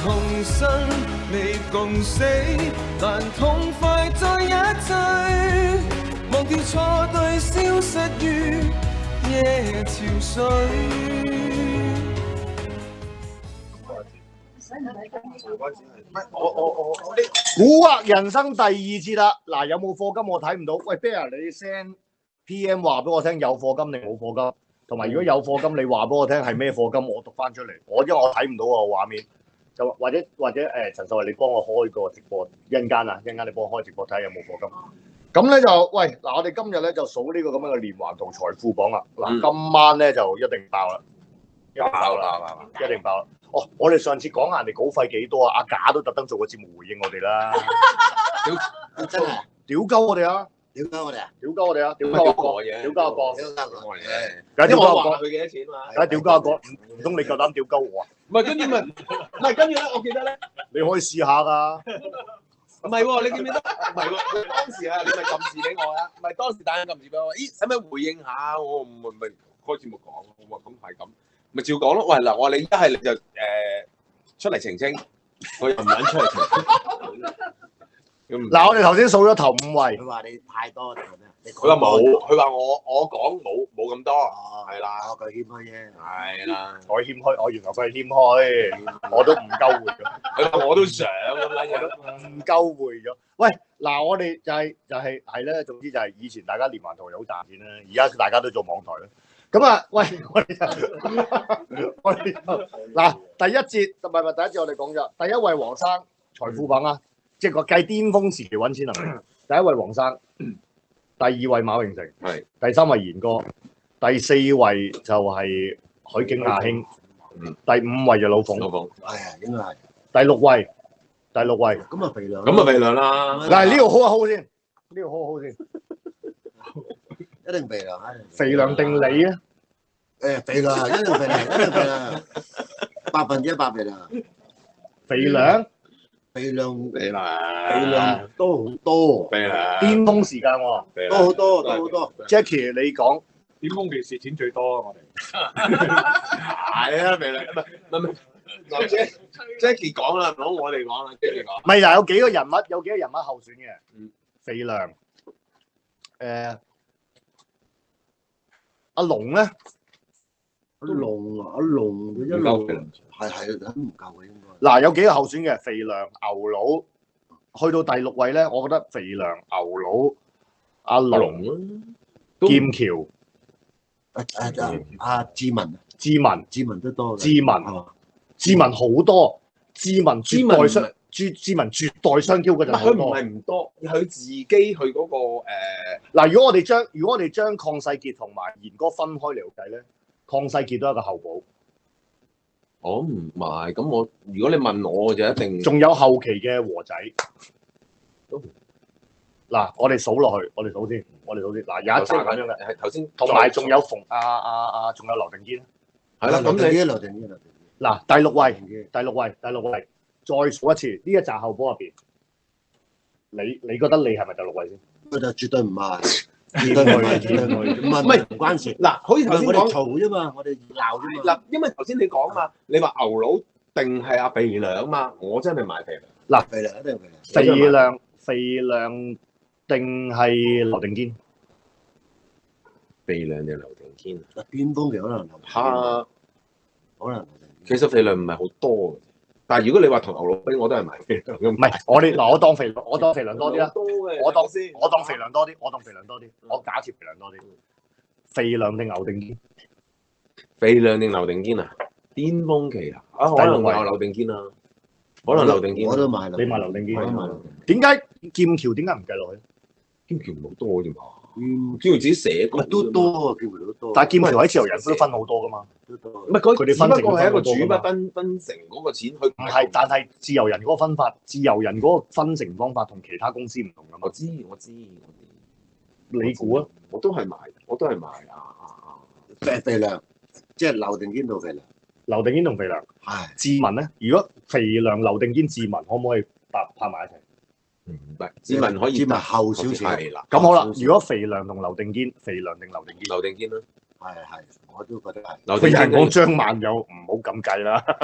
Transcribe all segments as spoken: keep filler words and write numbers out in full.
同生未共死，但痛快在一齊，忘掉錯對，消失於夜潮水。 我我我我古惑人生第二節啦，嗱有冇課金我睇唔到，喂 Bear 你 send P M 話俾我聽有課金定冇課金，同埋如果有課金你話俾我聽係咩課金，我讀翻出嚟，我因為我睇唔到個畫面，就或者或者誒、呃、陳秀慧你幫我開個直播，一陣間啊一陣間你幫我開直播睇下有冇課金。咁咧就喂嗱，我哋今日咧就數呢個咁樣嘅連環圖財富榜啦，嗱、嗯、今晚咧就一定爆啦，一定爆啦，係嘛？一定爆啦！哦，我哋上次講下人哋稿費幾多啊？阿賈都特登做個節目回應我哋啦， 屌真係屌鳩我哋啊！ 屌鳩我哋啊！ 屌鳩我哋啊！屌鳩阿國，屌鳩阿國， 屌鳩我哋， 梗係屌鳩阿國， 佢幾多錢嘛？ 梗係屌鳩阿國，唔通你夠膽屌鳩我啊？ 唔係跟住咪唔係跟住咧，我記得咧， 你可以試下㗎。 唔係喎，你記唔記得？唔係喎，當時啊，你咪撳字俾我啊，唔係當時打緊撳字俾我，咦，使唔使回應下？我唔咪咪開節目講，我話咁係咁。咪照講咯，喂嗱，我話你一係你就誒、呃、出嚟澄清，佢又唔肯出嚟澄清。 嗱，我哋頭先數咗頭五位， 佢話你太多定係咩？ 佢話冇，佢話我我講冇冇咁多，係啦， 我句謙虛啫， 係啦， 我謙虛，我原來佢係謙虛，我都唔夠回咗， 佢話我都想咁樣嘢， 唔夠回咗。喂，嗱，我哋就係、是、就係係咧，總之就係以前大家連環圖又好賺錢啦，而家大家都做網台啦。咁啊，喂，我哋就我哋就嗱第一節，唔係唔係第一節，我哋講咗第一位黃生財富榜啊，即係個計巔峰時期揾錢能力。第一位黃生，第二位馬榮成， 係第三位賢哥，第四位就係許景亞兄，第五位就老馮， 老馮， 係啊，應該係第六位，第六位， 咁啊肥量， 咁啊肥量啦。 嗱呢個好啊好先，呢個好啊好先。 一定肥量， 肥量定你啊？ 誒肥量，一定肥量，一定肥量，百分之一百肥量。 肥量， 肥量， 肥量， 肥量多好多。 肥量， 巔峰時間喎， 多好多，多好多。 Jackie 你講， 巔峰期蝕錢最多啊！我哋係啊，肥量，唔係唔係唔係，Jackie 講啦，唔好我哋講啦，Jackie 講。 唔係嗱，有幾個人物，有幾個人物候選嘅，嗯，肥量，誒。阿龍咧， 阿龍啊，阿龍佢一路係係咁唔夠嘅應該。 嗱，有幾個候選嘅，肥良、牛佬，去到第六位咧，我覺得肥良、牛佬、阿龍、劍橋、 誒誒阿志文、 志文、 志文都多。 志文，志文好多，志文絕代雙，志志文絕代雙驕嗰陣好多。 佢唔係唔多，佢自己佢嗰個誒。 嗱，如果我哋將如果我哋將鄺世傑同埋賢哥分開嚟計咧，鄺世傑都係一個後補。 我唔係，咁我如果你問我就一定。 仲有後期嘅和仔。嗱，我哋數落去，我哋數先，我哋數先。嗱，有一隻咁樣嘅， 係頭先， 同埋仲有馮阿阿阿，仲有劉定堅。 係啦，咁你劉定堅，劉定堅。 嗱，第六位，第六位，第六位，再數一次，呢一紮後補入邊，你你覺得你係咪第六位先？ 佢就絕對唔係，絕對唔係，絕對唔係，唔係唔係唔關事。 嗱，好似頭先講嘈啫嘛，我哋鬧啫嘛。 嗱，因為頭先你講嘛，你話牛佬定係阿肥良嘛，我真係買肥良。 嗱， 肥良一定肥良。 肥良，肥良定係劉定堅？ 肥良定劉定堅？ 嗱，巔峰期可能劉定堅。 嚇， 可能劉定堅。 其實肥良唔係好多嘅。但係如果你話同牛佬比，我都係買肥良。 唔係，我哋嗱，我當肥，我當肥良多啲啦。我當先， 我當肥良多啲，我當肥良多啲。我假設肥良多啲。肥良定牛定堅？ 肥良定劉定堅啊？巔峰期啊？啊，可能有劉定堅啊。可能劉定堅。 我都買。 你買劉定堅？ 我都買。 點解劍橋點解唔計落去？ 劍橋唔好多啫嘛。嗯，劍橋自己寫過都多啊，劍橋都多。 但係劍橋喺自由人都分好多噶嘛。 都多。 唔係佢佢哋分成只不過係一個主筆分分成嗰個錢，佢唔係，但係自由人嗰個分法，自由人嗰個分成方法同其他公司唔同噶嘛。 我知我知我知。你估啊？ 我都係買，我都係買啊啊啊！ 肥肥良，即係劉定堅到肥良。 劉定堅同肥良。 係。 志文咧，如果肥良、劉定堅、志文，可唔可以拍拍埋一齊？ 唔係，志文可以。 志文後少少。 係啦。 咁好啦，如果肥良同劉定堅，肥良定劉定堅？ 劉定堅啦。 係係，我都覺得係。 劉定堅講張曼友唔好咁計啦。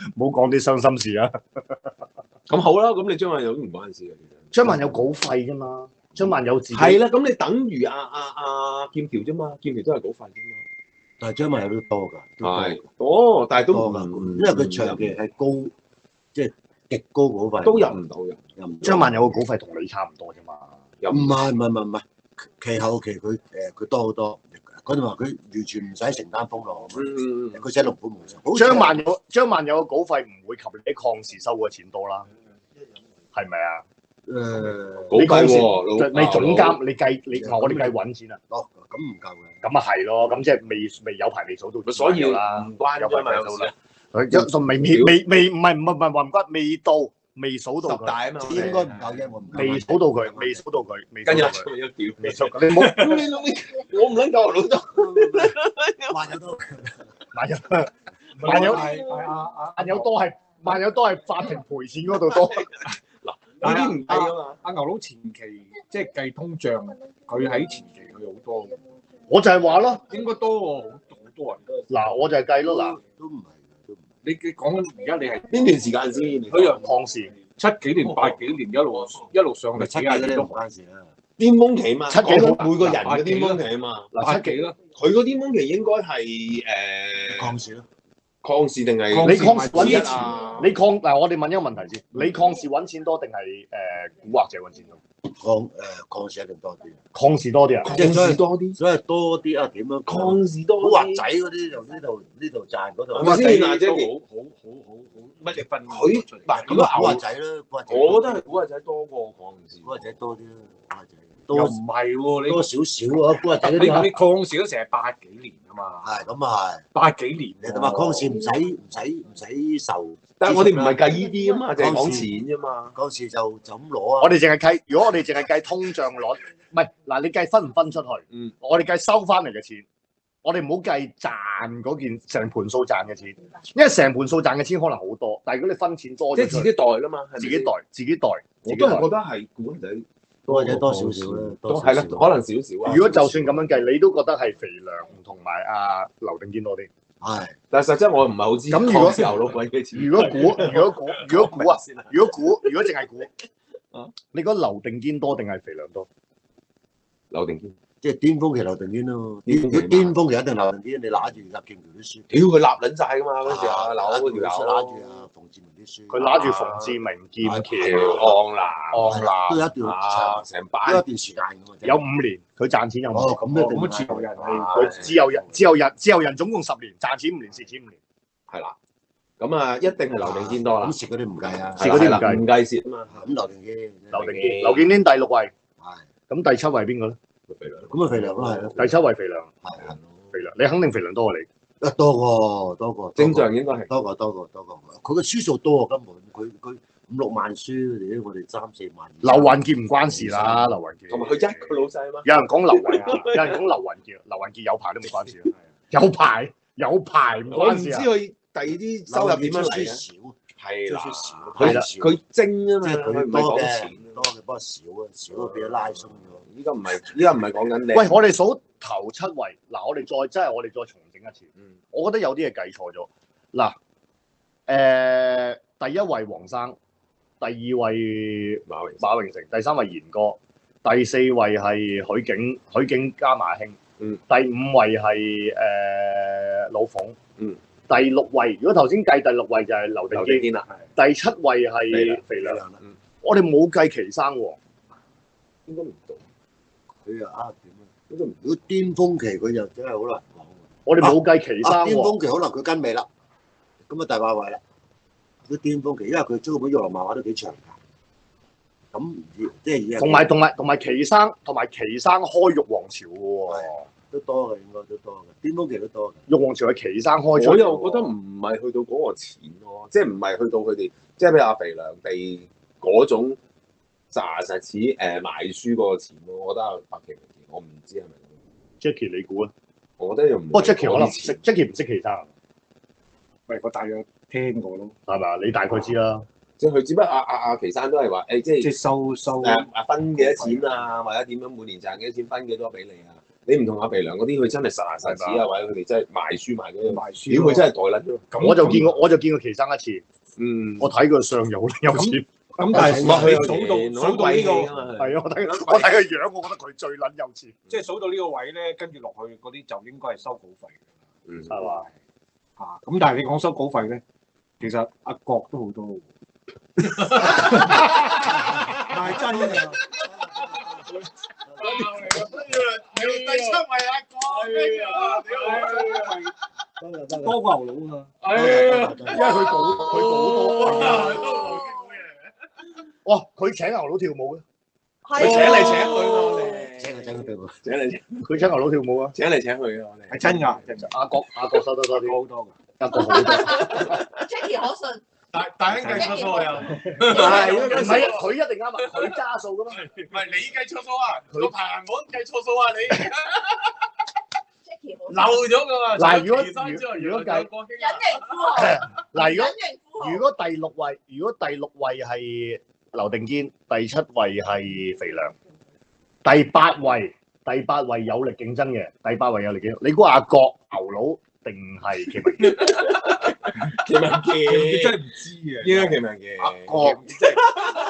唔好講啲傷心事啊！ 咁好啦，咁你張曼友都唔關事嘅，其實。 張曼有稿費啫嘛，張曼有自己。 係啦，咁你等於阿阿阿劍橋啫嘛，劍橋都係稿費啫嘛。 但係張曼友都多㗎，都多係，哦，但係都唔多㗎，因為佢長期係高，即係極高稿費， 都入唔到嘅。 入唔到張曼有個稿費同你差唔多啫嘛。 入唔係唔係唔係唔係，其後期佢誒佢多好多。嗰陣話佢完全唔使承擔風浪， 嗯嗯嗯， 佢寫六本無償。 張曼有張曼有個稿費唔會及你喺抗時收嘅錢多啦，係咪啊？ 誒， 稿費喎， 你總監你計你我哋計揾錢啊？ 哦，咁唔夠嘅。 咁啊係咯，咁即係未未有排未數到， 所以啦， 唔關有張曼友事排未數啦。佢一仲未未未未唔係唔係唔係話唔關，未到未數到佢， 十大啊嘛， 應該唔夠啫，我唔夠未數到佢，未數到佢，未數跟住到佢， 佢一屌， 未數。你冇你老味，我唔撚夠啊，老豆。 萬有多， 萬有萬有係係啊啊萬有多係萬有多係法庭賠錢嗰度多。 呢啲唔計啊嘛。 阿牛佬前期即係計通脹，佢喺前期佢好多嘅， 我就係話咯， 應該多喎，好好多人。 嗱我就係計咯，嗱都唔係，都唔係。 你你講緊而家你係邊段時間先？ 佢由抗時七幾年、八幾年一路一路上嚟， 七幾嗰啲唔關事啦。 巔峰期嘛， 七幾講緊每個人嘅巔峰期啊嘛。 八幾啦， 佢個巔峰期應該係誒抗事咯， 抗事定係你抗時揾之錢， 前你抗嗱我哋問一個問題先，你抗時揾錢多定係誒古惑仔揾錢多？ 抗誒抗事一定多啲。 抗時多啲啊？ 即係所以多啲， 所以多啲啊？點樣抗事多古惑仔嗰啲就呢度呢度賺嗰度。 係咪先嗱即係好好好好好乜嘢分佢嗱咁咁啊，古惑啊， 仔啦，古惑仔。 我覺得係古惑仔多過抗事。 古惑仔多啲啦，古惑仔又多唔係喎， 多少少啊，古惑仔你嗰啲你你抗時都成係八幾年啊嘛， 係咁啊係。 八幾年你咁啊，抗事唔使唔使唔使受， 但係我哋唔係計呢啲啊嘛，就係講錢啫嘛。 抗事就就咁攞啊。 我哋淨係計，如果我哋淨係計通脹率，唔係嗱，你計分唔分出去？ 嗯， 我哋計收翻嚟嘅錢，我哋唔好計賺嗰件成盤數賺嘅錢，因為成盤數賺嘅錢可能好多，但係如果你分錢多咗出去， 即係自己袋啦嘛，係咪自己袋，自己袋，自己袋我都係覺。得係古惑仔古惑仔多少少啦， 都係啦，可能少少啊。 如果就算咁樣計，你都覺得係肥良同埋阿劉定堅多啲。 係但係實質我唔係好知。 咁如果抗事牛佬鬼幾錢？ 如果估，如果估，如果估啊， 先啊， 如果估，如果淨係估啊， 你覺得劉定堅多定係肥良多？ 劉定堅， 即係巔峰期劉定堅咯。 巔峰期如果巔峰期一定劉定堅，你揦住入劍橋啲書， 屌佢立撚晒噶嘛嗰時啊，劉嗰條揦友住啊馮志明啲書， 佢揦住馮志明、劍橋、 昂南昂都有南， 一段啊， 長， 成都有一班段時間㗎嘛。 有五年，佢賺錢有五哦， 年。 咁一定咁自由人啊係佢自由人，自由人，自由人總共十年，賺錢五年，蝕錢五年。 係啦。咁啊，一定係劉定堅多啦咁。蝕嗰啲唔計啊。 蝕嗰啲唔計係啦唔計蝕啊嘛。 咁劉定堅， 劉定堅，劉建堅第六位， 係咁第七位邊個咧？ 咁啊肥良都係咯， 第七位肥良， 係係肥良，你肯定肥良多過你。 啊多過多過正常應該係。 多過多過多過，佢個書數多啊根本，佢佢五六萬書，屌我哋三四萬。 劉雲傑唔關事啦，劉雲傑。 同埋佢一個老細啊嘛。 有人講劉雲傑，有人講劉雲傑，劉雲傑有排都唔關事啊，有排有排唔我唔知關事啊。 佢第二啲收入點樣嚟啊？ 少， 係啦出書少， 係啦佢佢精啊嘛， 即係佢佢唔係講多嘅錢。 多嘅，不過少啊，少啊，俾佢拉鬆咗。 依家唔係，依家唔係講緊你。 喂，我哋數頭七位，嗱，我哋再真係我哋再重整一次。 嗯， 我覺得有啲嘢計錯咗。嗱，誒、第一位黃生，第二位馬榮馬榮成，第三位賢哥，第四位係許景，許景加馬興。 嗯。 第五位係誒、老馮。 嗯。 第六位，如果頭先計第六位就係劉定堅， 劉定堅啦， 第七位係肥良。 良嗯我哋冇計奇生喎。 應該唔到， 佢又啊點啊？ 應該唔如果巔峰期佢就真係好難講喎。 我哋冇計奇啊， 生喎。 巔峰期可能佢跟尾啦，咁啊第八位啦。佢巔峰期，因為佢出嗰本《玉郎漫畫》都幾長㗎。咁即係以同埋同埋同埋奇生同埋奇生開玉皇朝嘅喎。 都多嘅，應該都多嘅。巔峰期都多嘅。 玉皇朝係奇生開出。 我又覺得唔係去到嗰個錢咯，即係唔係去到佢哋，即係譬如阿肥良地嗰種扎實似誒賣書嗰個錢咯。我覺得阿白奇明，我唔知係咪咁。 Jackie 你估啊？ 我覺得又唔。 不過 Jackie 可能唔識，Jackie 唔識奇生， 喂，我大約聽過咯， 係咪？你大概知啦。 即係佢只不過阿阿阿奇生都係話誒，即係即係收收誒啊分幾多錢啊，或者點樣每年賺幾多錢分幾多俾你啊？ 你唔同阿肥良嗰啲，佢真係實牙實齒啊，或者佢哋真係賣書賣嗰啲， 賣書屌佢真係袋甩咗。 咁我就見過，我就見過奇生一次， 嗯， 我睇佢相有有錢， 咁，但係唔係你數到數到呢個， 係啊，我睇我睇佢樣，我覺得佢最撚有錢， 即係數到呢個位咧，跟住落去嗰啲就應該係收稿費嘅。 嗯， 係嘛？ 嚇，咁但係你講收稿費咧，其實阿國都好多喎。係真㗎。 第七位阿哥， 多過牛佬啊！ 因為佢稿佢稿多。哇！佢請牛佬跳舞嘅， 佢請嚟請去我哋， 請佢請佢俾我。 請嚟請， 佢請牛佬跳舞啊！ 請嚟請去嘅我哋。 係真㗎，真㗎。 阿國阿國收得多啲， 好多㗎。 阿國好多。 Jackie 可信， 大大兄計錯數啊又， 係， 唔係啊，佢一定啱啊，佢揸數噶嘛。 唔係你計錯數啊，個排行榜計錯數啊你。 Jackie 可信， 漏咗噶嘛？ 嗱如果除咗之外如果計原來仲有國興隱啊形富豪， 嗱，如果隱形富豪， 如果第六位，如果第六位係劉定堅，第七位係肥良，第八位第八位有力競爭嘅，第八位有力競爭。你估阿國牛佬定係奇文傑？ 奇文你傑， 真係唔知嘅。 應該奇文傑。 阿國即係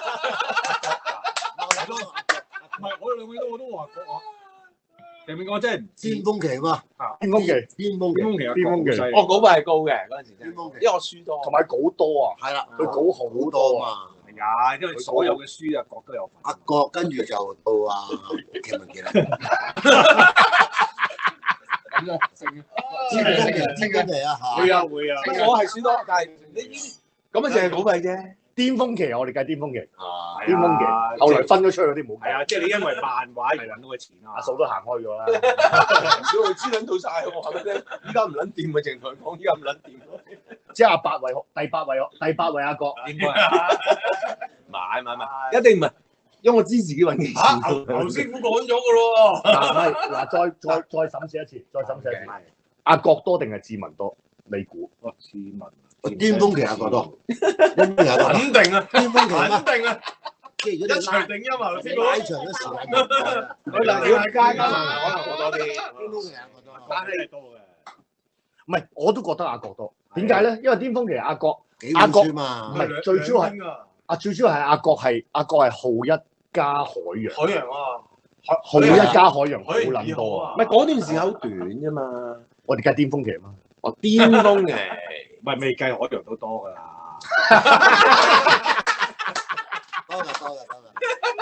唔係，我哋兩個都我都話過啊。其明我真係唔知。 巔峰期嘛， 邊鋒嘅， 巔峰期邊，鋒其實邊鋒嘅犀利我稿費係高嘅嗰陣時真係， 巔峰期因為我輸多。 同埋稿多啊， 係啦， 佢稿好多啊。 嘛。 係啊，因為所有嘅書啊，國都有份。 阿國跟住就到阿奇文傑啦。 咁啊，正巔峰期，巔峰期啊嚇。 會啊會啊。 我係輸多，但係你咁啊，淨係稿費啫。 巔峰期我哋計巔峰期， 啊， 巔峰期，後來分咗出去嗰啲冇計。 係啊，即係你因為漫畫而揾到嘅錢啊。 阿嫂都行開咗啦。 唔少佢知撚到晒，我話俾你聽，依家唔撚掂咪淨同佢講，依家唔撚掂。 即係阿八位，第八位，第八位阿國。 應該係。 買買買，一定唔係，因為我知自己揾幾嚇牛錢。 牛師傅講咗噶咯喎。 嗱，唔係嗱，再再再審視一次，再審視一次。阿國多定係志文多？你估？ 哇，志文。 巔峰期阿國多，巔峰期阿國多。 肯定啊， 巔峰期肯嘛， 定啊， 即係如果一你拉錘定音啊，頭先講。 拉長嘅時間就唔係啦。 佢嗱，要加加埋可能我多啲。 巔峰期阿國多。 但係多嘅。 唔係，我都覺得阿國多。點解咧？因為巔峰期阿國幾本書嘛唔？係最主要係阿最主要係阿國係阿國係浩一加海洋， 海洋啊， 浩一加海洋好海洋撚多啊！ 二號啊唔係嗰段時間好短啫嘛。 我哋計巔峰期啊嘛。 我巔峰嘅， 唔係未計海洋都多㗎啦。 多㗎多㗎多㗎。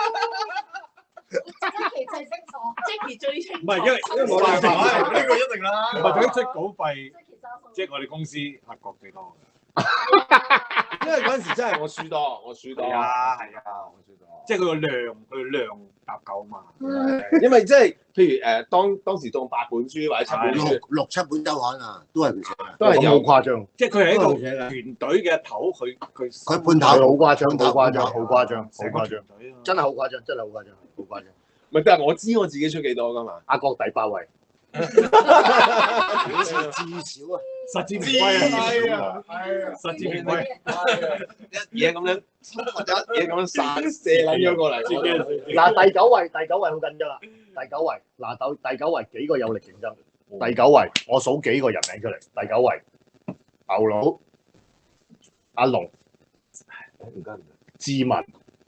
Jackie 最清楚，Jackie 最清楚。 唔係因為因為我哋係呢個一定啦。 唔係佢出稿費， Jackie 揸數即係我哋公司阿國最多嘅。 因為嗰陣時真係我輸多，我輸多。 係啊係啊，我輸多。即係佢個量，佢個量搭夠嘛。 因為即係譬如誒，當當時當八本書或者七本六書， 六七本周刊啊，都係佢寫嘅。 咁都係有好誇張， 即係佢係一個都係佢寫嘅。 團隊嘅頭，佢佢佢判頭係好誇張，好誇張，好誇張，好成個團誇張， 隊啊。 真係好誇張，真係好誇張，好誇張。 唔係，但係我知我自己出幾多㗎嘛。 阿國第八位， 至少啊， 實至名知歸啊！ 啊，係啊， 實至名歸。 一嘢咁樣，一嘢咁樣散射撚咗過嚟。 嗱第九位，第九位好緊張啦，第九位嗱第第九位幾個有力競爭，第九位我數幾個人名出嚟，第九位牛佬、阿龍、 唔該唔該。 志文。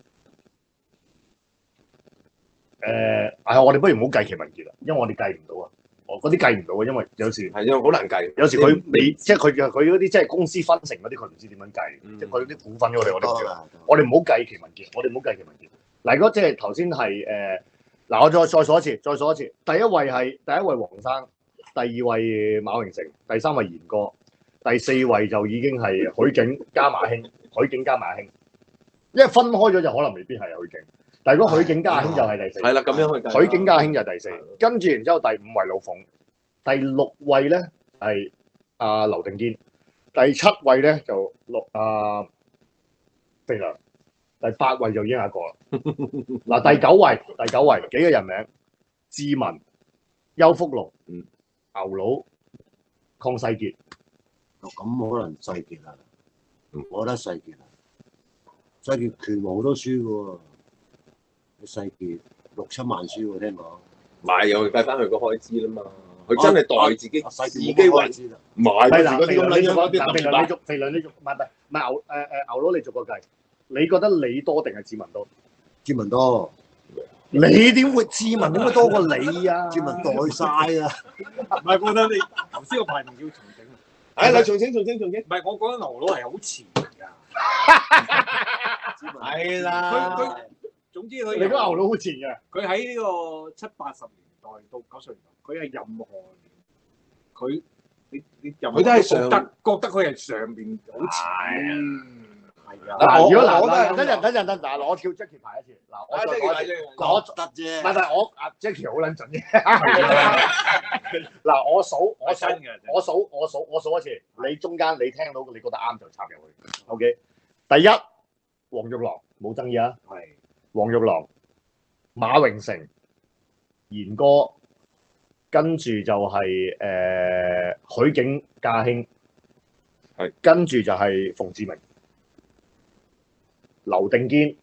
誒，係我哋不如唔好計奇文傑啦，因為我哋計唔到啊，我嗰啲計唔到啊，因為有時係因為好難計。 有時佢未即係佢佢嗰啲即係公司分成嗰啲，佢唔知點樣計， 嗯即係佢啲股份嗰啲我哋唔知。 多啦。 我哋唔好計奇文傑，我哋唔好計奇文傑。嗱，如果即係頭先係誒，嗱我再再數一次，再數一次，第一位係第一位黃生，第二位馬榮成，第三位賢哥，第四位就已經係許景加馬興，許景加馬興，因為分開咗就可能未必係許景。但係如果許景加阿興就係第四， 係啦，咁樣去計。 許景加阿興就係第四，跟住然之後第五位老馮，第六位咧係阿劉定堅，第七位咧就六阿肥良，第八位就已經係一個啦。嗱第九位，第九位幾個人名？志文、邱福龍、 嗯、 牛佬、鄺世傑。 咁可能世傑啊，我覺得世傑啊，世傑拳王好多書嘅喎。世傑六七萬書喎，聽講。 買又計翻佢個開支啦嘛。佢真係代自己細自己揾知啦。 買係嗱， 嗰時嗰肥良你啲咁撚樣嗰啲做嗱，肥特別版良你做肥良你做，唔係唔係唔係牛誒誒牛佬你做個計，你覺得你多定係志文多？ 志文多， 你點會志文點會多過你啊？ 志文袋晒啊！ 唔係，我覺得你頭先個排名要重整。 誒，你重整重整重整， 唔係，我覺得牛佬係好前㗎。 係佢啦。 佢總之佢你講牛佬好前嘅， 佢喺呢個七八十年代到九十年代，佢係任何年，佢你你任何佢都係上覺得覺得佢係上邊好前。係啊， 嗱，如果嗱我都係咁嗱等陣等陣等嗱，我跳 Jackie 排一次，嗱我啊， 再即係講一次。 講得啫。 唔係唔係，我阿 Jackie 好撚準嘅。嗱，我數我數真嘅， 我數我數我數一次，你中間你聽到你覺得啱就插入去。OK，第一黃玉郎冇爭議啊， 係黃玉郎、馬榮成、賢哥，跟住就係誒許景嘉興， 係跟住就係馮志明、劉定堅。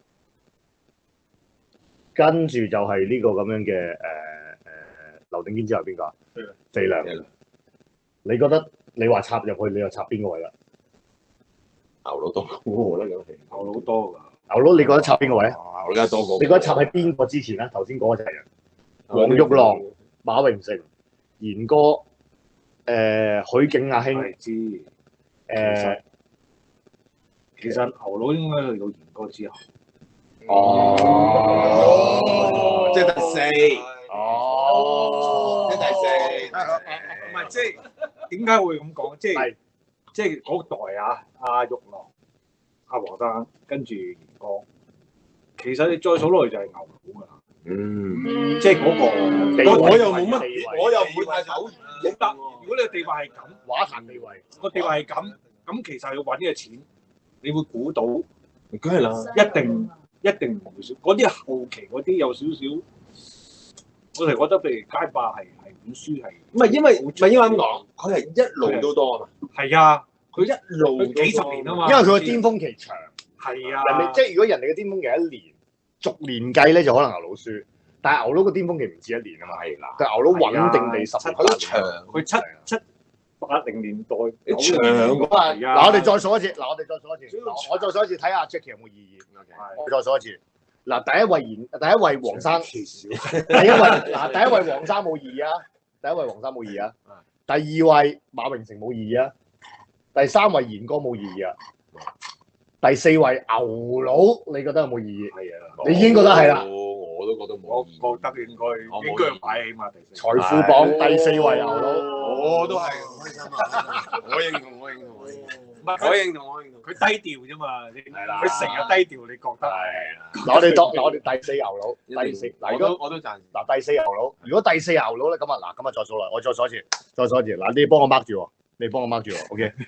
跟住就係呢個咁樣嘅誒誒劉定堅之後邊個啊？肥良。 肥良你覺得你話插入去，你又插邊個位啦？ 牛佬多過我啦，咁係。 牛佬多㗎。 牛佬，你覺得插邊個位啊？ 我而家多過。 你覺得插喺邊個之前咧？頭先嗰個就係人，黃玉郎、馬榮成、賢哥、誒許景亞興， 係知。 誒其實牛佬應該去到賢哥之後。 哦， 即係第四。 哦， 即係第四。 唔係即係點解會咁講？即係係即係嗰代啊，阿玉郎、阿黃生跟住賢哥，其實你再數落去就係牛佬㗎啦。 嗯。 即係嗰個地位我又冇地位乜，我又唔會太走冇得。如果你個地位係咁， 畫壇地位， 個地位係咁，咁其實要揾嘅錢，你會估到梗係啦。 一定一定唔會少。嗰啲後期嗰啲有少少，我哋覺得譬如街霸係係本書係唔係因為唔係應該咁講，佢係一路都多啊嘛。 係啊， 佢一路佢幾十年啊嘛。 因為佢個巔峰期長。 係啊， 人哋即係如果人哋嘅巔峰期一年，逐年計咧就可能牛佬輸，但係牛佬個巔峰期唔止一年啊嘛。 係啦。 但係牛佬穩定地十年佢都長。 佢七七八零年代你長咁啊！ 係啊嗱，我哋再數一次，嗱，我哋再數一次，嗱，我再數一次，睇下 Jackie 有冇異議。我再數一次，嗱，第一位賢，第一位黃生， 其少。 第一位嗱，第一位黃生冇異議啊，第一位黃生冇異議啊，第二位馬榮成冇異議啊，第三位賢哥冇異議啊，第四位牛佬，你覺得有冇異議？ 係啊， 你已經覺得係啦。 我都覺得我冇意義。 覺得應該我冇應該要擺起碼第四。 財富榜第四位牛佬。 我都係， 開心啊！ 我認同，我認同，我認同。 唔係我認同，我認同。 佢低調啫嘛， 係啦佢成日低調，你覺得？ 嗱，我哋當嗱我哋第四牛佬，第四嗱， 我如果都我都贊成。 嗱第四牛佬，如果第四牛佬咧，咁啊嗱，咁啊再數落，我再數一次，再數一次。嗱，你幫我 mark 住喎，你幫我 mark 住喎，OK。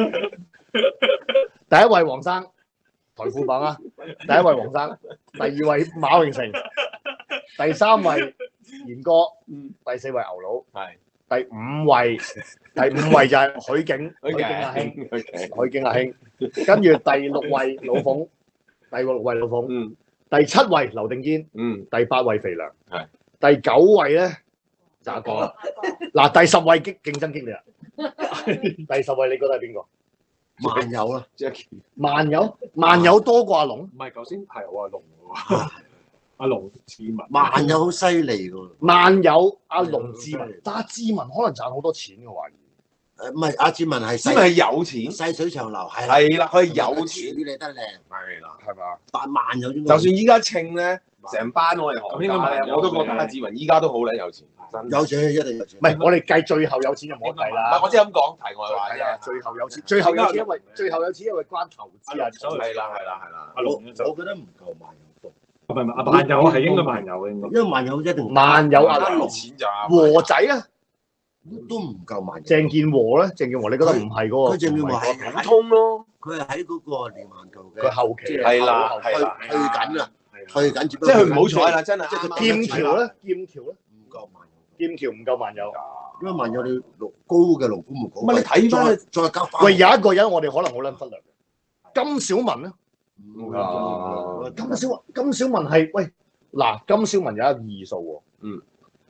第一位黃生，財富榜啊，第一位黃生，第二位馬榮成，第三位賢哥，第四位牛佬， 係。 第五位，第五位就係許景，許景阿興，許景阿興，跟住第六位老鳳，第六位老鳳， 嗯第七位劉定堅， 嗯， 第八位肥良， 係， 第九位咧就阿哥啦。嗱，第十位競競爭激烈啦。第十位你覺得係邊個？ 萬有啦， Jackie。 萬有，萬有多過阿龍。 唔係頭先係我阿龍喎，阿龍志文。 萬有好犀利㗎。 萬有阿龍志文，但阿志文可能賺好多錢嘅懷疑。 誒唔係阿志文係因為係有錢。 細水長流係係啦，佢係有錢。 啲你得靚， 係啦。 係嘛？ 但萬有應該就算依家稱咧，成班我哋咁應該行家咧，我都覺得阿志文依家都好撚有錢。真。 有錢一定有錢。 唔係，我哋計最後有錢就冇得計唔啦係，。我只係咁講題外話係啊， 啫。 最後有錢，最後有錢，因為最後有錢，因為關投資啊。 係啦，係啦，係啦。 阿我我龍就覺得唔夠萬有多， 唔係唔係阿萬有係應該萬有嘅應該。 因為萬有一定萬有阿有龍錢咋？ 和仔咧， 都唔夠萬有。 鄭健和咧，鄭健和你覺得唔係嗰個？ 佢鄭健和唔係嗰個係普通咯。 佢係喺嗰個連環球嘅， 佢後期係啦後期係啦退退緊啊， 係退緊，只不即係過佢唔好彩啦，真係即係佢啱啱劍橋咧，劍橋咧， 唔夠萬有。 劍橋唔夠萬有。 因為萬有你勞高嘅勞工唔高， 唔係你睇返再再加翻， 喂，有一個人我哋可能好撚忽略嘅，金小文咧。 唔啊金小金小文係喂嗱，金小文有一個二數喎。 嗯。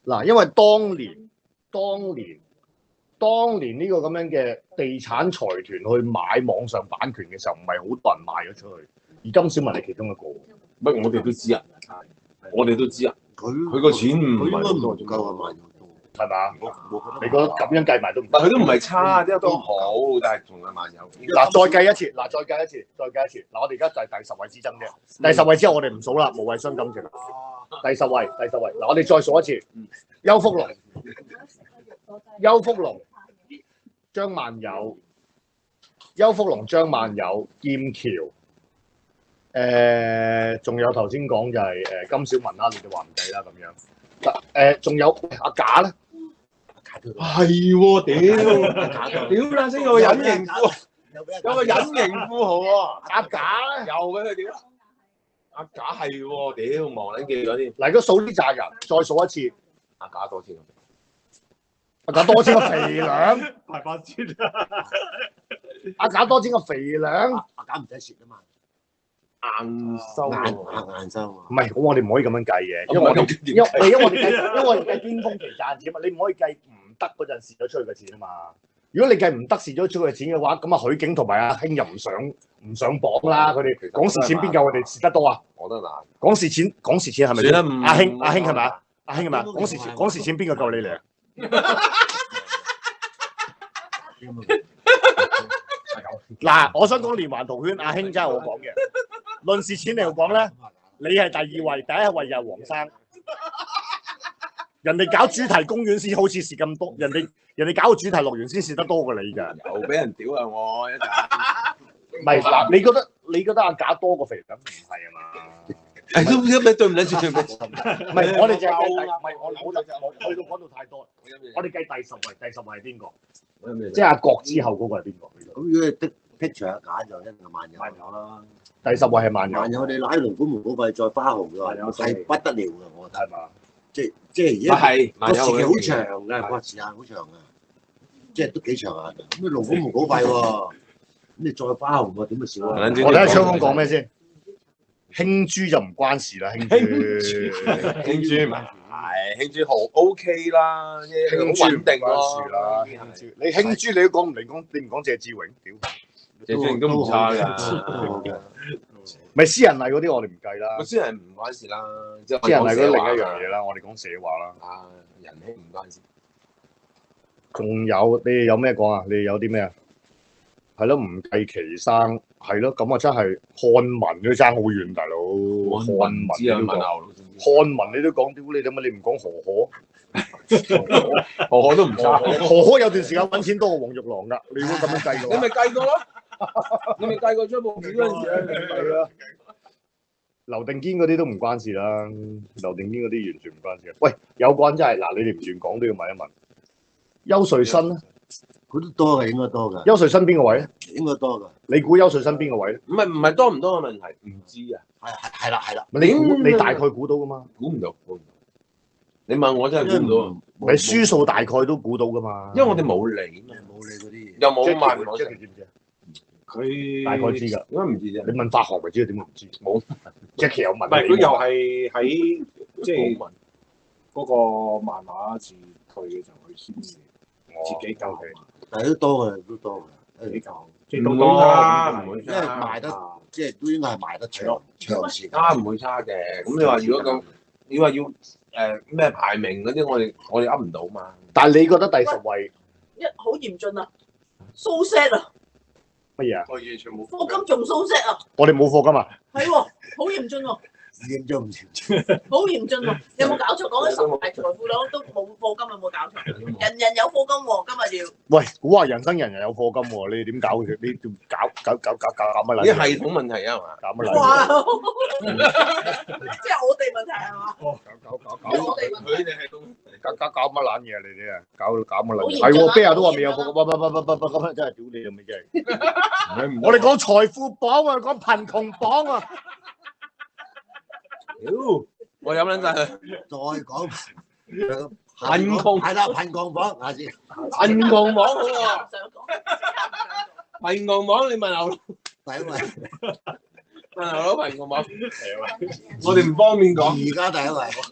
嗱，因為當年當年當年呢個咁樣嘅地產財團去買網上版權嘅時候，唔係好多人賣咗出去，而金小文係其中一個。 乜我哋都知啊，我哋都知啊。 佢佢個錢唔佢應該係唔夠啊萬有多， 係嘛？ 我我你覺得咁樣計埋都唔但佢都唔係差，即係都好，但係仲有萬有。 嗱，再計一次，嗱，再計一次，再計一次。嗱，我哋而家就係第十位之爭啫。第十位之後，我哋唔數啦，無謂傷感情。第十位，第十位。嗱，我哋再數一次。邱福龍、邱福龍、張萬友、邱福龍、張萬友、劍橋。誒，仲有頭先講就係誒金小文啦，你哋話唔計啦咁樣。嗱，誒，仲有阿賈咧。 係喎，屌！屌啦，先有個隱形富，有個隱形富豪喎。 阿賈咧， 又俾佢屌！阿賈係喎，屌忘撚記咗添。 嚟個數呢扎人，再數一次。 阿賈多錢？ 阿賈多錢個肥娘， 大把錢阿賈多錢個肥娘。 阿賈唔使蝕啊嘛， 硬收硬喎。 硬硬收啊。 唔係，咁我哋唔可以咁樣計嘅，因為我哋因為因為我哋計，因為我哋計巔峰期賺錢啊嘛，你唔可以計唔得嗰陣蝕咗出去嘅錢啊嘛。如果你計唔得蝕咗出去嘅錢嘅話，咁啊許景同埋阿興又唔想唔上榜啦。佢哋講蝕錢邊夠我哋蝕得多啊？ 我都難。 講蝕錢講蝕錢係咪先？ 算啦唔阿興阿興係咪啊？阿興係咪啊？講蝕錢講蝕錢邊個夠你嚟啊？嗱，我想講連環圖圈，阿興真係我講嘅。論蝕錢嚟講咧，你係第二位，第一位就係黃生。人哋搞主題公園先好似蝕咁多，人哋人哋搞個主題樂園先蝕得多過你㗎。 又俾人屌啊我一陣。 唔係嗱，你覺得你覺得阿賈多過肥咁？唔係啊嘛。 誒都咁你對唔撚住對唔住。 唔係，我哋就係計第，唔係我我就我去到講到太多。我哋計第十位，第十位係邊個？即係阿國之後嗰個係邊個？ 咁如果係的 picture 阿賈就一定係萬有。 萬有啦。第十位係萬有。 萬有我哋拉龍虎門嗰費再花紅㗎，係不得了㗎，我覺得。 係嘛？ 即即係而家係個時期好長嘅，個時間好長嘅，即係都幾長啊！咁你龍虎門嗰費喎，咁你再花紅喎，點會少啊？ 我睇下香港講咩先。興珠就唔關事啦，興珠。 興珠咪係興珠好 OK 啦，好穩定咯。 啦，興珠你興珠你都講唔嚟講，你唔講謝志榮，屌！ 謝志榮都唔差㗎。 咪私人禮嗰啲我哋唔計啦。 私人唔關事啦，即係私人禮嗰啲另一樣嘢啦，我哋講社話啦。 啊，人氣唔關事。 仲有你哋有咩講啊？你哋有啲咩啊？係咯，唔計旗生，係咯，咁啊真係漢文都爭好遠，大佬。漢文知啊， 你都講， 問牛漢文你都講，屌你點解你唔講何可？ 何何都唔差。 何可有段時間揾錢多過黃玉郎㗎，你如果咁樣計嘅話。 你咪計過咯，你咪計過張報紙嗰陣時啊。 係啊。劉定堅嗰啲都唔關事啦，劉定堅嗰啲完全唔關事。喂，有個人真係嗱，你哋唔斷講都要問一問。邱瑞新咧？ 佢都多嘅，應該多㗎。 邱瑞新邊個位咧？ 應該多㗎。 你估邱瑞新邊個位咧？ 唔係唔係多唔多嘅問題，唔知啊。 係係係啦係啦。 你估你大概估到㗎嘛？ 估唔到，估唔到。你問我真係估唔到。 你輸數大概都估到㗎嘛？ 因為我哋冇理嘛， 冇理嗰啲。 又冇問我。 知唔知啊？ 佢大概知㗎。 點解唔知啫？ 你問法學咪知道點會唔知？ 冇。 Jackie 有問。 唔係佢又係喺即係嗰個漫畫字退嘅時候，佢先至自己救佢。 但係都多嘅，都多嘅， 比較即係都多啦，唔會因為賣得即係都應該係賣得長長時間。 差唔會差嘅。咁你話如果咁，你話要誒咩排名嗰啲，我哋我哋噏唔到嘛。 但係你覺得第十位一好嚴峻啊，蘇 set 啊， 乜嘢啊？ 我完全冇。 課金仲蘇 set 啊， 我哋冇課金啊！ 係喎，好嚴峻喎， 嚴重唔嚴重？ 好嚴峻喎，有冇搞錯？講緊十大財富佬都冇課金，有冇搞錯？人人有課金喎，今日要。 喂，估下人生人人有課金喎，你哋點搞嘅？你點搞搞搞搞搞搞乜撚？ 啲系統問題啊嘛。 搞乜撚？ 哇！即係我哋問題係嘛？ 搞搞搞搞我哋問題。 佢哋係咁。 搞搞搞乜撚嘢啊？你哋啊，搞搞乜撚嘢？ 好嚴重啊係喎，邊日都話未有課金，喂喂喂喂喂喂，真係屌你咁嘅真係。我哋講財富榜啊，講貧窮榜啊。 屌，我飲撚晒佢。 再講貧窮係啦，貧窮榜下先。 貧窮網好喎， 想講。 貧窮網你問牛佬， 第一位， 問牛佬貧窮網。我哋唔方便講。 而家第一位。 我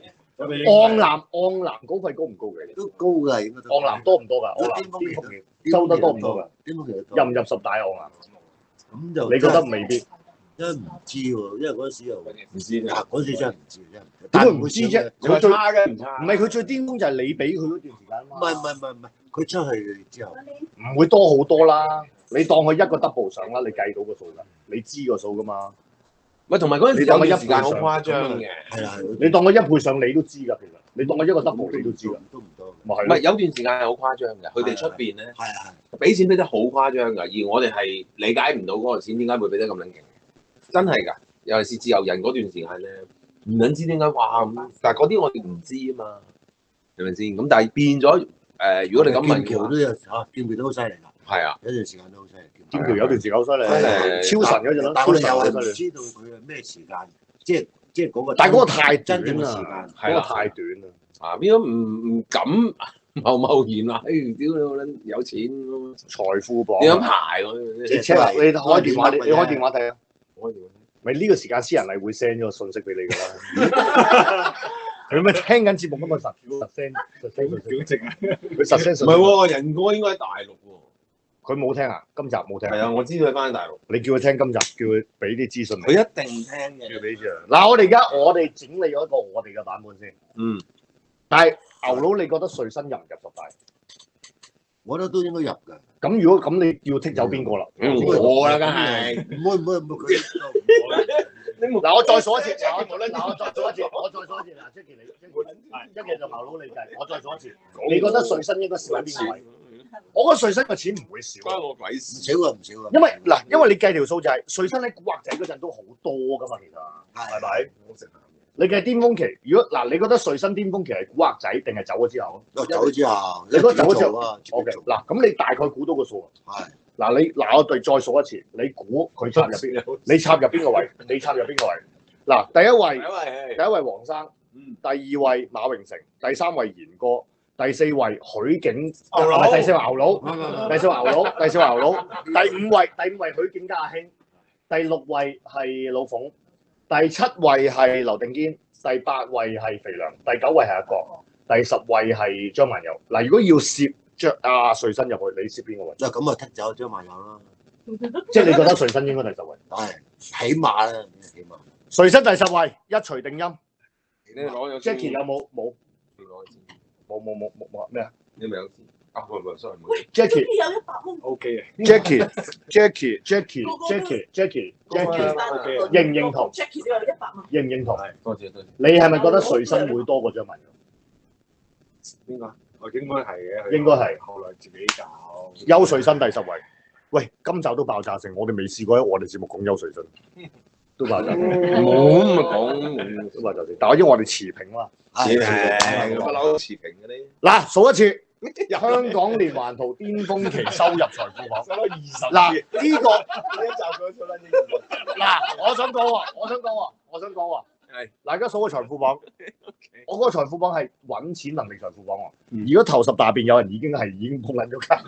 昂南昂南稿費高唔高嘅？ 都高㗎，應該都。 昂南多唔多㗎？昂南巔峰期巔峰期收得多唔多㗎？ 巔峰期入唔入十大昂南？ 咁就你覺得未必？ 真係唔知喎，因為嗰陣時又唔知啊，嗰陣時真係唔知，真係。 點會唔知啫？ 佢最佢最差嘅唔差。 唔係佢最巔峰就係你俾佢嗰段時間啊嘛。 唔係唔係唔係唔係，佢出去之後， 唔會多好多啦。你當佢一個 double 上啦，你計到個數㗎，你知個數㗎嘛？ 喂，同埋嗰陣時你當我一有段時間好誇張嘅， 係啊， 你當我一倍上你都知㗎，其實你當我一個 double 你都知㗎， 都唔多。 咪係咯唔係有段時間係好誇張嘅，佢哋出邊咧係啊俾錢俾得好誇張㗎，而我哋係理解唔到嗰個錢點解會俾得咁撚勁，真係㗎。尤其是自由人嗰段時間咧，唔撚知點解哇咁，但係嗰啲我哋唔知啊嘛，係咪先？咁但係變咗誒、呃，如果你咁問劍橋都有嚇，劍橋都好犀利㗎， 係啊， 有段時間都好犀利。 劍橋有段時間好犀利， 係超神嗰陣咯， 但係我哋又超係唔神好犀利。 知道佢係咩時間，即係即係嗰個。 但係嗰個太短真正嘅時啦， 間。 嗰個太短啦。 啊變咗唔唔敢貿貿然話，誒屌你我撚有錢咁， 財富榜你咁排喎？ 你即係 check 下，你開電話，你都係你開電話睇啊。 我哋咪呢個時間私人係會 send 咗個信息俾你㗎啦。佢咪聽緊節目咁嘛，實實 send 實 send 信息， 表情啊！ 佢實 send 信息。 唔係喎，仁哥應該喺大陸喎。 佢冇聽啊，今集冇聽。 係啊，我知道佢翻大陸。 你叫佢聽今集，叫佢俾啲資訊你。 佢一定聽嘅。 叫俾資嗱，我哋而家我哋整理咗一個我哋嘅版本先。 嗯。 但係牛佬，你覺得瑞新入唔入十大？ 我覺得都應該入㗎。 咁如果咁，你要剔走邊個啦？ 我啦，梗係。 唔會唔會唔會佢。 嗱，我再數一次，嗱，我嗱我再數一次，我再數一次，嗱，Jackie 你，Jackie 就牛佬你計，我再數一次，你覺得瑞新應該少喺邊個位？我覺得瑞新嘅錢唔會少， 關我鬼唔事。 少啊唔少啊。 因為嗱，因為你計條數就係瑞新喺古惑仔嗰陣都好多噶嘛，其實係咪？ 好食你計巔峰期，如果嗱，你覺得瑞新巔峰期係古惑仔定係走咗之後？ 走咗之後， 你覺得走咗之後啊 ？O K，嗱，咁你大概估到個數啊？ 係。 嗱，你嗱，我哋再數一次，你估佢插入邊？你插入邊個位？你插入邊個位？嗱，第一位，第一位黃生，第二位馬榮成，第三位賢哥，第四位許景，唔係第四位牛佬，第四位牛佬，第四位牛佬，第五位，第五位許景家阿興，第六位係老馮，第七位係劉定堅，第八位係肥良，第九位係阿國，第十位係張萬友。嗱，如果要攝張阿瑞新入去，你攝邊個位？ 嗱咁啊，剔走張萬友啦。 即係你覺得瑞新應該第十位？ 係，起碼啦，起碼。 瑞新第十位，一錘定音。 你攞咗 Jackie 有冇？冇。 你攞咗錢冇冇冇冇冇咩啊你咪有錢？啊，唔係唔係，sorry，冇。 ？Jackie 有一百蚊。 O K 嘅， Jackie Jackie Jackie Jackie Jackie Jackie 認唔認同 Jackie 都有一百蚊。 認唔認同？ 多謝多謝。 你係咪覺得瑞新會多過張文友？ 邊個？ 我應該係嘅。 應該係後來自己搞。 邱瑞新第十位。喂，今集都爆炸性，我哋未試過喺我哋節目講邱瑞新，都爆炸性。 冇咁咪講， 都爆炸性。但係因為我哋持平嘛。 持平，不嬲持平嘅呢。 嗱，數一次，香港連環圖巔峰期收入財富榜。 收咗二十。 嗱，呢個一集講出啦呢個。 嗱，我想講喎，我想講喎，我想講喎。 係。 大家數個財富榜，我嗰個財富榜係揾錢能力財富榜喎。 嗯如果頭十大入邊有人已經係已經碰撚咗街，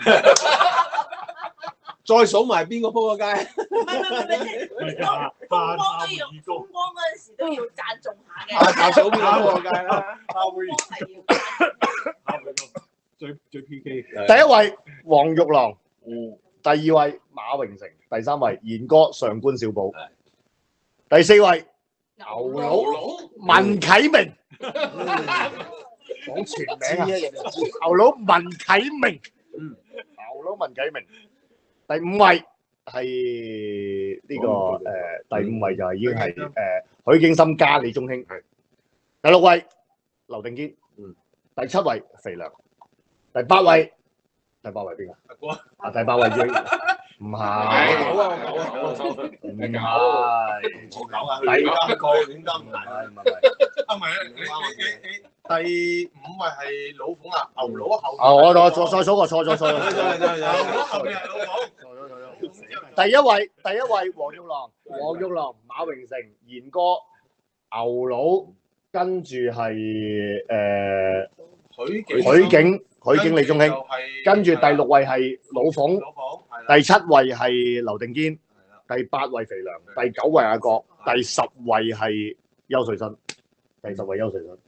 再數埋邊個鋪個街？ 唔係唔係唔係，風光風光都要風光嗰陣時都要讚頌下嘅。 啊，大數邊個鋪個街啦？ 風光係要。 最最 P K。 第一位黃玉郎，第二位馬榮成，第三位賢哥上官小寶，第四位牛佬文啟明，講全名啊！牛佬文啟明，牛佬文啟明。第五位係呢個誒，第五位就係已經係誒許景深加李宗興。第六位劉定堅，第七位肥良，第八位第八位邊個？啊，第八位已經唔係， 好啊，好啊，好啊， 唔係， 我搞啊， 第五個點得唔係？ 唔係唔係。 啊，唔係啊，你你你你第五位係老鳳啊，牛佬後面。 啊，我我再再數個錯咗錯咗。 牛佬後面係老鳳。 第一位第一位黃玉郎，黃玉郎馬榮成賢哥牛佬，跟住係誒許景許景許景李宗興，跟住第六位係老鳳， 老鳳係啦。 第七位係劉定堅，第八位肥良，第九位阿國，第十位係邱瑞新，第十位邱瑞新。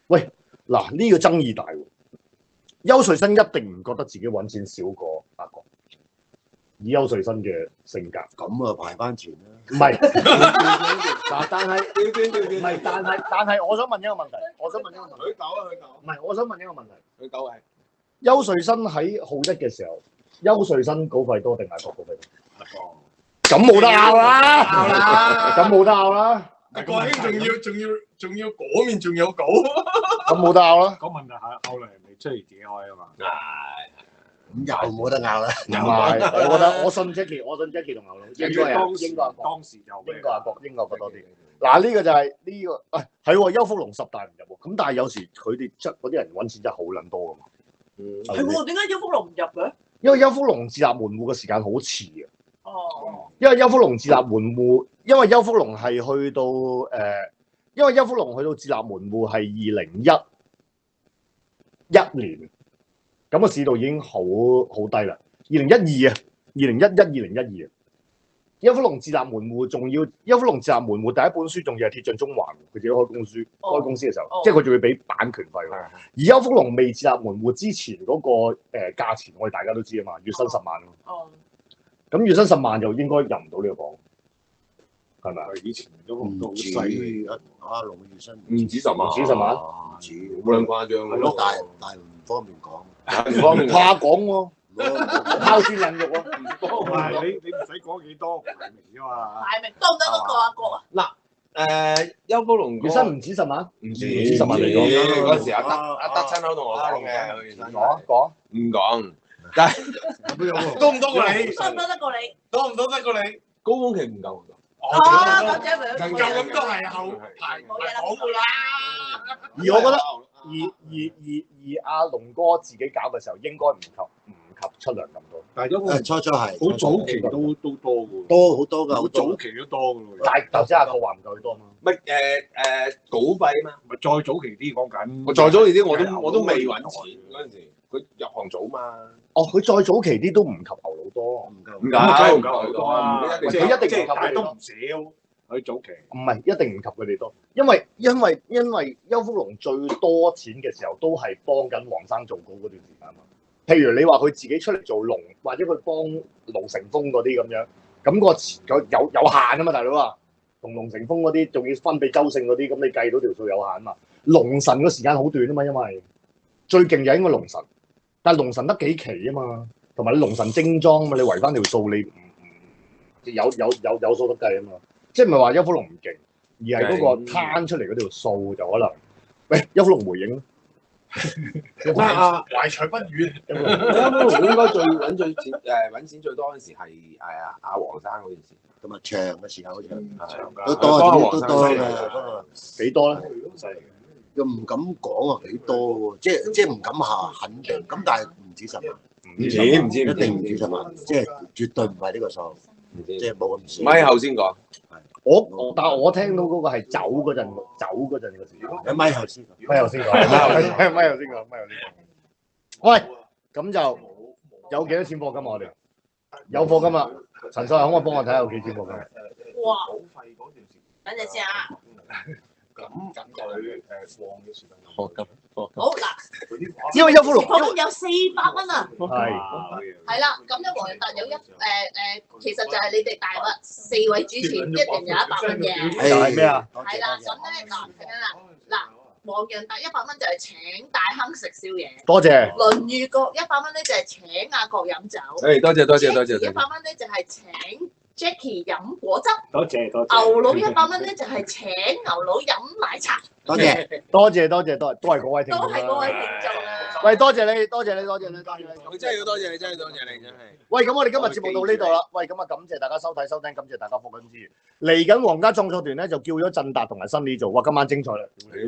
喂，嗱呢、這個爭議大喎，邱瑞新一定唔覺得自己揾錢少過阿國，以邱瑞新嘅性格， 咁啊排翻前啦。 唔係嗱，但係調轉調轉， 唔係，但係但係，我想問一個問題，我想問一個問題， 佢搞啊佢搞。 唔係，我想問一個問題， 佢狗係邱瑞新喺浩一嘅時候，邱瑞新稿費多定阿國稿費多？咁冇得拗啦， 拗啦咁冇得拗啦， 阿國興仲要仲要仲要嗰面仲有稿。 咁冇得拗啦。 個問題係後嚟係咪出嚟自己開啊嘛？ 咁又冇得拗啦。 唔係，我覺得我信 Jackie，我信 Jackie 同牛佬，應該當係應該係國， 當時就應該係國，應該係國多啲。嗱呢個就係呢個，啊係喎，邱福龍十大唔入喎，咁但係有時佢哋出嗰啲人揾錢真係好撚多噶嘛。 係喎，點解邱福龍唔入嘅？ 因為邱福龍自立門戶嘅時間好遲啊。 哦， 因為邱福龍自立門戶，因為邱福龍係去到誒、呃，因為邱福龍去到自立門戶係二零一一年，咁個市道已經好好低啦。二零一二啊，二零一一、二零一二啊，邱福龍自立門戶仲要，邱福龍自立門戶第一本書仲要係鐵匠中環，佢自己開公司，開公司嘅時候， 哦即係佢仲要俾版權費喎。而邱福龍未自立門戶之前嗰、那個誒、呃、價錢，我哋大家都知啊嘛，月薪十萬咯。 哦， 咁月薪十萬就應該入唔到呢個榜，係咪啊？ 以前都都好唔止細， 阿龍月薪唔止十萬， 唔止十萬唔止， 冇咁誇張係咯大大唔方便講。 唔方便怕講喎， 攞拋磚引玉喎。 唔係你你唔使講幾多排名啫嘛。 排名多唔多嗰個阿國啊？ 誒，邱福龍月薪唔止十萬， 唔止十萬嚟講嗰時阿德阿德親口同我講嘅，佢原來講講唔講，但係多唔多過你？ 多唔多得過你？ 多唔多得過你？ 高峰期唔夠。 哦，咁姐咪更加咁都係後排冇嘢啦講㗎啦。 而我覺得，而而而而阿龍哥自己搞嘅時候，應該唔及唔及出糧咁多。 但係因為誒初初係好早期都都多嘅喎， 多好多㗎， 好好多早。期都多嘅喎。 但係頭先阿國話唔夠佢多嘛？ 唔係誒誒稿費啊嘛， 咪再早期啲講緊。 我再早啲我都我都未揾錢嗰陣時，佢入行早嘛， 哦，佢再早期啲都唔及牛佬多， 唔夠唔咁啊夠梗係唔夠好多啦， 唔一定即係佢一定即係唔夠佢多但係都唔少。佢早期唔係一定唔及佢哋多，因為因為因為邱福龍最多錢嘅時候都係幫緊黃生做稿嗰段時間嘛。譬如你話佢自己出嚟做龍，或者佢幫龍成風嗰啲咁樣，咁、個錢有有有限啊嘛，大佬啊，同龍成風嗰啲仲要分俾周勝嗰啲，咁你計到條數有限啊嘛。龍神個時間好短啊嘛，因為最勁就應該龍神，但係龍神得幾期啊嘛，同埋你龍神精裝啊嘛，你圍翻條數你唔唔有有有有數得計啊嘛。即係唔係話邱福龍唔勁，而係嗰個攤出嚟嗰條數就可能，喂，邱福龍回應咩啊？ 懷才不遠。 邱福龍應該最揾最錢誒揾錢最多嗰陣時係係啊阿黃生嗰件事， 咁啊長嘅時候長， 係都多幫啲黃生寫都多㗎， 嘅不過幾多咧？ 又唔敢講啊幾多喎，即係即係唔敢下肯定，咁但係唔止十萬， 唔止唔止一定唔止十萬，即係絕對唔係呢個數， 唔即知。 係冇咁少。 咪後先講， 我我但係我聽到嗰個係走嗰陣，走嗰陣嘅時間。 喺咪後先， 咪頭先講，咪頭先講，咪頭先講，咪頭先講。喂，咁就有幾多錢課金啊？我哋有課金啦。陳秀可唔可以幫我睇下有幾錢課金？ 哇！ 稿費嗰段時等陣先啊！ 咁佢誒旺嘅時候， 課金課好嗱， 嗰啲畫因為邱福龍， 課金有四百蚊啊！ 係係啦，咁咧黃仁達有一誒誒，其實就係你哋大麥四位主持一人有一百蚊嘅。 就係咩啊？ 係啦，咁咧嗱，睇緊啦，嗱，黃仁達一百蚊就係請大亨食宵夜， 多謝。 倫裕國一百蚊咧就係請阿國飲酒， 誒多謝多謝多謝多謝， 一百蚊咧就係請 Jackie 飲果汁， 多謝多謝。 牛佬一百蚊咧就係請牛佬飲奶茶， 多謝。 多謝多謝多謝，都係嗰位聽都眾啦。 係嗰位聽眾啦。 喂，多謝你，多謝你，多謝你，多謝你。 我真係要多謝你，真係多謝你，真係。 喂，咁我哋今日節目到呢度啦。喂，咁啊，感謝大家收睇收聽，感謝大家課金之餘，嚟緊皇家創作團咧就叫咗振達同埋新李做，哇，今晚精彩啦！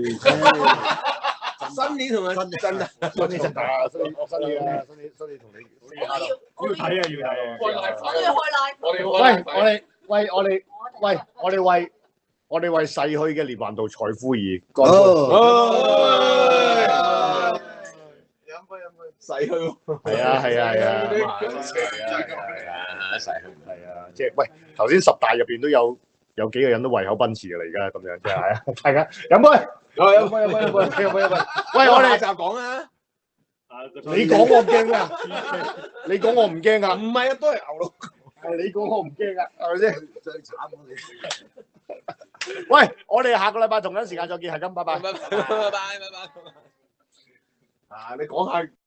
新年同埋新真啊！ 新李振達啊，新李新李啊，新李新李同你。 我哋要我哋要睇啊要睇啊！ 我都要開 live。 我哋喂，我哋喂我哋喂我哋為我哋為逝去嘅連環道財富而乾杯。 飲杯飲杯。 逝去喎， 係啊係啊係啊係啊，逝去。 係啊，即係喂頭先十大入邊都有有幾個人都胃口奔馳嘅啦，而家咁樣即係係啊，大家飲杯。 有有有冇有冇有冇有冇有冇？喂，我哋就講啊， 你講我驚啊！你講我唔驚啊！ 唔係啊，都係牛佬。 係你講我唔驚啊，係咪先？ 最慘嗰啲。 喂，我哋下個禮拜同樣時間再見，係咁，拜拜。 拜拜拜拜拜拜。啊，你講下。